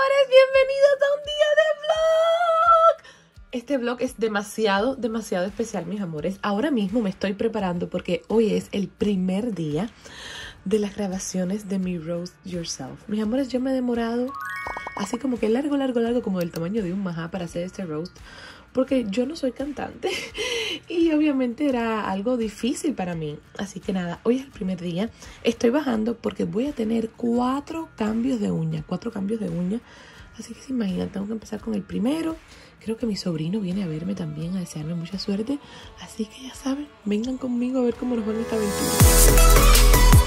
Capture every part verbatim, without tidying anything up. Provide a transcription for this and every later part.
amores, bienvenidos a un día de vlog. Este vlog es demasiado, demasiado especial, mis amores. Ahora mismo me estoy preparando porque hoy es el primer día de las grabaciones de mi Roast Yourself. Mis amores, yo me he demorado así como que largo, largo, largo, como del tamaño de un majá para hacer este roast, porque yo no soy cantante y obviamente era algo difícil para mí. Así que nada, hoy es el primer día. Estoy bajando porque voy a tener cuatro cambios de uña, cuatro cambios de uña. Así que se imaginan, tengo que empezar con el primero. Creo que mi sobrino viene a verme también, a desearme mucha suerte. Así que ya saben, vengan conmigo a ver cómo nos va en esta aventura.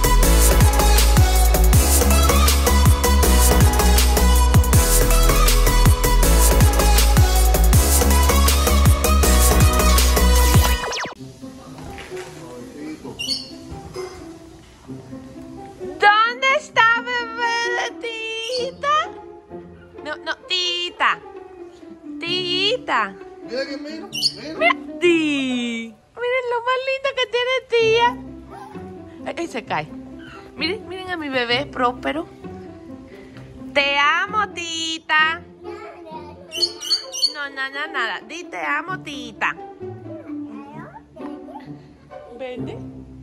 ¿Dónde está bebé de Tita? No, no, Tita. Tita. Mira que mira, mira. Mira, Ti. Miren lo más lindo que tiene tía. Ay, ay, se cae. Miren, miren a mi bebé próspero. Te amo, Tita. No, nada, nada. Di te amo, Tita. ¿Vende?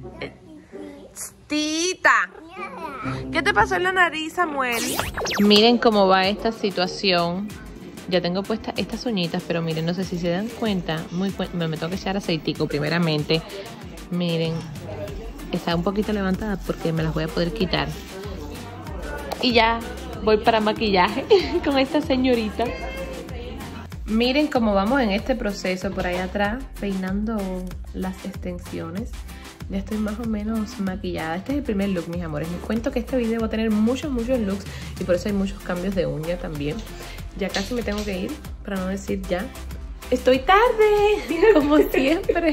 Tita, ¿qué te pasó en la nariz, Samuel? Miren cómo va esta situación. Ya tengo puestas estas uñitas, pero miren, no sé si se dan cuenta. Muy cu me tengo que echar aceitico primeramente. Miren, está un poquito levantada porque me las voy a poder quitar. Y ya voy para maquillaje con esta señorita. Miren cómo vamos en este proceso por ahí atrás, peinando las extensiones. Ya estoy más o menos maquillada. Este es el primer look, mis amores. Les cuento que este video va a tener muchos, muchos looks y por eso hay muchos cambios de uña también. Ya casi me tengo que ir, para no decir ya. ¡Estoy tarde! Como siempre.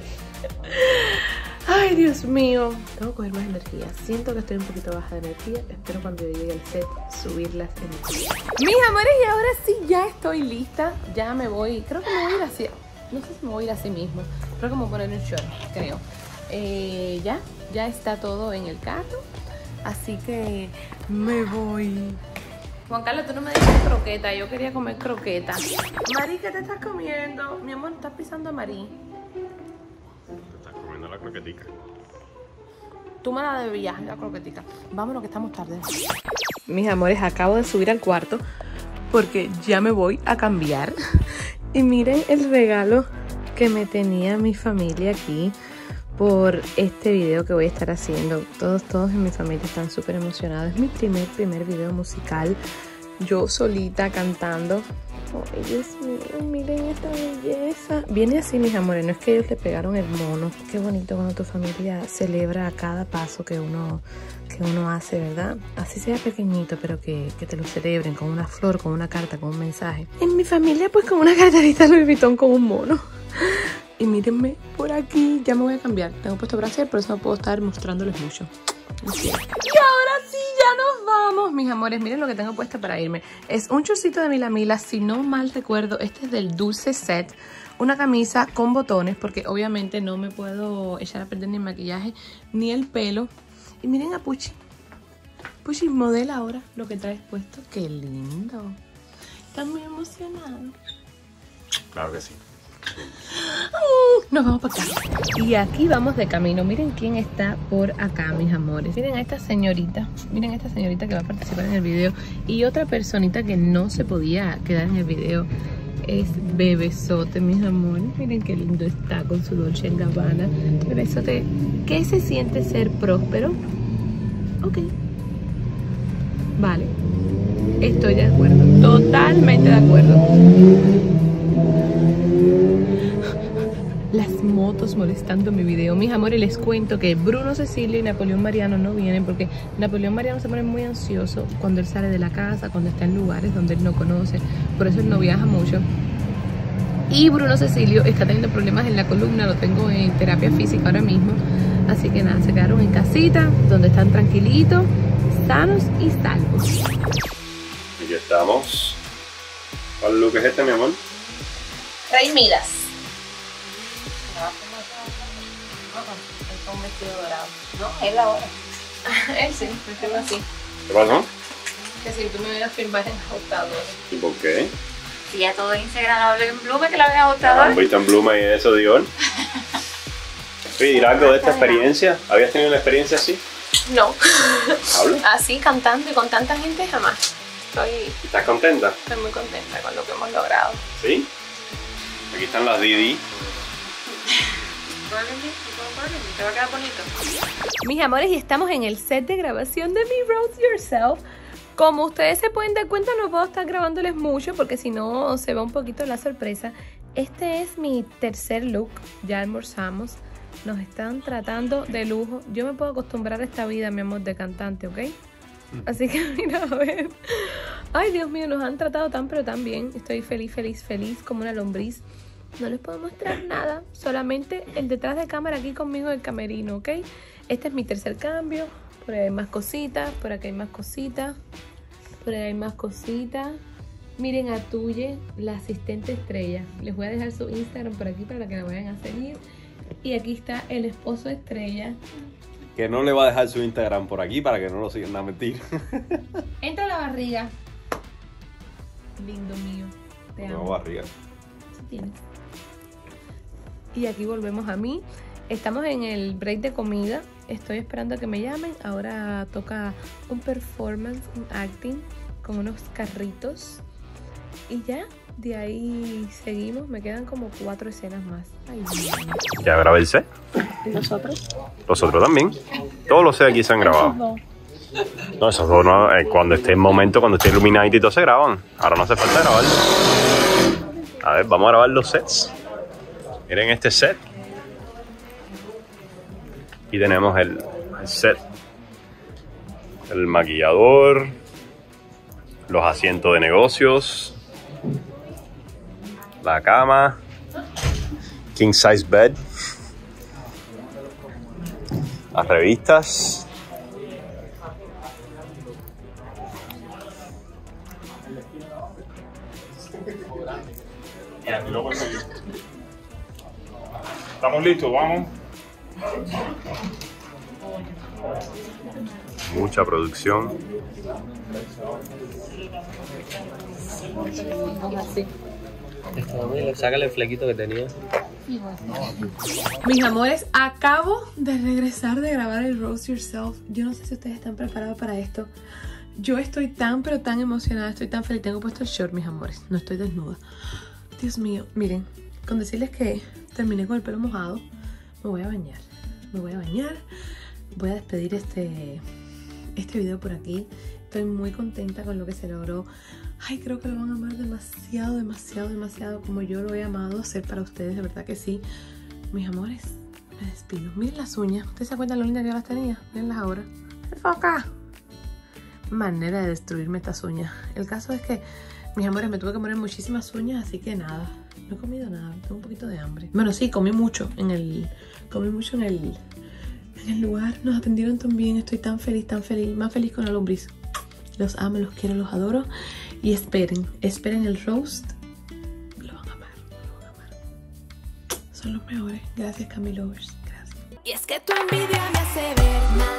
Ay, Dios mío. Tengo que coger más energía. Siento que estoy un poquito baja de energía. Espero cuando yo llegue al set subir las energías. Mis amores, y ahora sí ya estoy lista. Ya me voy. Creo que me voy a ir así. No sé si me voy a ir así mismo. Creo que me voy a poner un short, creo. Eh, ya, ya está todo en el carro, así que me voy. Juan Carlos, tú no me dices croqueta, yo quería comer croqueta. Mari, ¿qué te estás comiendo? Mi amor, estás pisando a Mari. Te estás comiendo la croquetica. Tú me la debías, la croquetica. Vámonos que estamos tarde. Mis amores, acabo de subir al cuarto porque ya me voy a cambiar. Y miren el regalo que me tenía mi familia aquí por este video que voy a estar haciendo. Todos, todos en mi familia están súper emocionados. Es mi primer, primer video musical. Yo solita cantando. Ay, Dios mío, miren esta belleza. Viene así, mis amores, no es que ellos le pegaron el mono. Qué bonito cuando tu familia celebra cada paso que uno, que uno hace, ¿verdad? Así sea pequeñito, pero que, que te lo celebren con una flor, con una carta, con un mensaje. En mi familia, pues con una carterita Louis Vuitton con un mono. Y mírenme por aquí, ya me voy a cambiar. Tengo puesto brasier, por eso no puedo estar mostrándoles mucho. Y ahora sí, ya nos vamos, mis amores. Miren lo que tengo puesta para irme. Es un chorcito de Mila Mila, si no mal recuerdo. Este es del Dulce Set. Una camisa con botones, porque obviamente no me puedo echar a perder ni el maquillaje, ni el pelo. Y miren a Puchi. Puchi modela ahora lo que traes puesto. ¡Qué lindo! Está muy emocionado. Claro que sí. Nos vamos para acá. Y aquí vamos de camino. Miren quién está por acá, mis amores. Miren a esta señorita. Miren a esta señorita que va a participar en el video. Y otra personita que no se podía quedar en el video es Bebesote, mis amores. Miren qué lindo está con su Dolce en Gabbana. Bebesote, ¿qué se siente ser próspero? Ok. Vale. Estoy de acuerdo. Totalmente de acuerdo. Las motos molestando mi video. Mis amores, les cuento que Bruno Cecilio y Napoleón Mariano no vienen porque Napoleón Mariano se pone muy ansioso cuando él sale de la casa, cuando está en lugares donde él no conoce. Por eso él no viaja mucho. Y Bruno Cecilio está teniendo problemas en la columna, lo tengo en terapia física ahora mismo. Así que nada, se quedaron en casita, donde están tranquilitos, sanos y salvos. Aquí estamos. ¿Cuál look es este, mi amor? Rey Midas. Un vestido dorado. No, él ahora. Él sí, vestido así. ¿Qué pasó? Que si tú me vienes a filmar en ajustador. ¿Y por qué? Si ya todo Instagram habla en Blume, que la ven ajustador. ¿Han visto en Blume y eso, Dior? Oye, ¿dirá algo de esta experiencia? ¿Habías tenido una experiencia así? No. ¿Habla? Así cantando y con tanta gente jamás. Estoy, ¿Estás contenta? estoy muy contenta con lo que hemos logrado. ¿Sí? Aquí están las Didi. Te va a quedar bonito. Mis amores, y estamos en el set de grabación de mi Roast Yourself. Como ustedes se pueden dar cuenta, no puedo estar grabándoles mucho porque si no se va un poquito la sorpresa. Este es mi tercer look. Ya almorzamos. Nos están tratando de lujo. Yo me puedo acostumbrar a esta vida, mi amor, de cantante, ¿ok? Así que mira, a ver. Ay, Dios mío, nos han tratado tan pero tan bien. Estoy feliz, feliz, feliz como una lombriz. No les puedo mostrar nada, solamente el detrás de cámara aquí conmigo en el camerino, ¿ok? Este es mi tercer cambio. Por ahí hay más cositas, por aquí hay más cositas, por ahí hay más cositas. Miren a Tuye, la asistente estrella. Les voy a dejar su Instagram por aquí para que la vayan a seguir. Y aquí está el esposo estrella. Que no le va a dejar su Instagram por aquí para que no lo sigan a mentir. Entra la barriga. Lindo mío, te amo. No, barriga. Sí tienes. Y aquí volvemos a mí. Estamos en el break de comida. Estoy esperando a que me llamen. Ahora toca un performance, un acting con unos carritos. Y ya, de ahí seguimos. Me quedan como cuatro escenas más. Ay, ¿Ya grabé el set? ¿y nosotros? Los otros también. Todos los sets aquí se han grabado. No. No, esos dos no. Eh, cuando esté el momento, cuando esté iluminadito y todo se graban. Ahora no hace falta grabar. A ver, vamos a grabar los sets. Miren este set. Aquí tenemos el, el set. El maquillador. Los asientos de negocios. La cama. King size bed. Las revistas. Estamos listos, vamos. Mucha producción. Así. Sácale el flequito que tenía. Mis amores, acabo de regresar de grabar el Roast Yourself. Yo no sé si ustedes están preparados para esto. Yo estoy tan pero tan emocionada, estoy tan feliz. Tengo puesto el short, mis amores, no estoy desnuda. Dios mío, miren, con decirles que terminé con el pelo mojado, me voy a bañar. Me voy a bañar, voy a despedir este, este video por aquí. Estoy muy contenta con lo que se logró. Ay, creo que lo van a amar demasiado, demasiado, demasiado como yo lo he amado hacer para ustedes, de verdad que sí. Mis amores, me despido. Miren las uñas, ¿ustedes se acuerdan lo lindas que yo las tenía? Mirenlas ahora. ¡Enfoca! Manera de destruirme estas uñas. El caso es que, mis amores, me tuve que poner muchísimas uñas, así que nada, no he comido nada, tengo un poquito de hambre. Bueno, sí, comí mucho en el, comí mucho en el, en el lugar. Nos atendieron tan bien, estoy tan feliz, tan feliz, más feliz con la lombriz. Los amo, los quiero, los adoro. Y esperen, esperen el roast. Lo van a amar, lo van a amar. Son los mejores. Gracias, Camilovers. Gracias. Y es que tu envidia me hace ver mal.